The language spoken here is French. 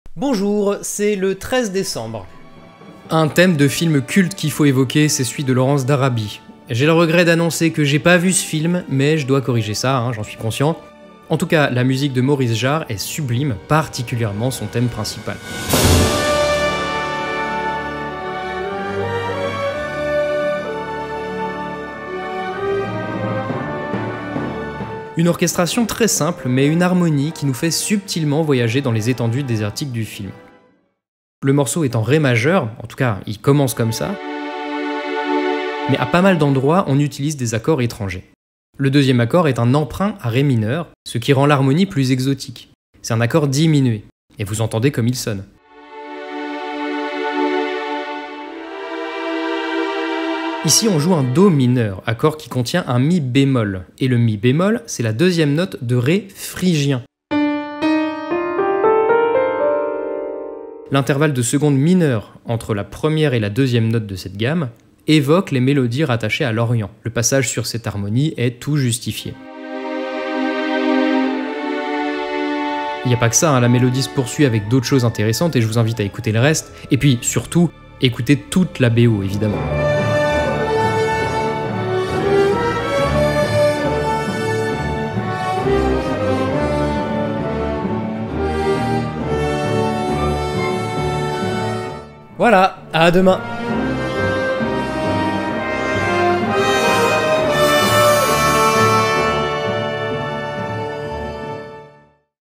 Bonjour, c'est le 13 décembre. Un thème de film culte qu'il faut évoquer, c'est celui de Laurence d'Arabie. J'ai le regret d'annoncer que j'ai pas vu ce film, mais je dois corriger ça, j'en suis conscient. En tout cas, la musique de Maurice Jarre est sublime, particulièrement son thème principal. Une orchestration très simple, mais une harmonie qui nous fait subtilement voyager dans les étendues désertiques du film. Le morceau est en ré majeur, en tout cas il commence comme ça, mais à pas mal d'endroits on utilise des accords étrangers. Le deuxième accord est un emprunt à ré mineur, ce qui rend l'harmonie plus exotique. C'est un accord diminué, et vous entendez comme il sonne. Ici on joue un do mineur, accord qui contient un mi bémol, et le mi bémol c'est la deuxième note de ré phrygien. L'intervalle de seconde mineure entre la première et la deuxième note de cette gamme évoque les mélodies rattachées à l'Orient. Le passage sur cette harmonie est tout justifié. Il n'y a pas que ça, la mélodie se poursuit avec d'autres choses intéressantes et je vous invite à écouter le reste. Et puis surtout, écoutez toute la BO évidemment. Voilà, à demain!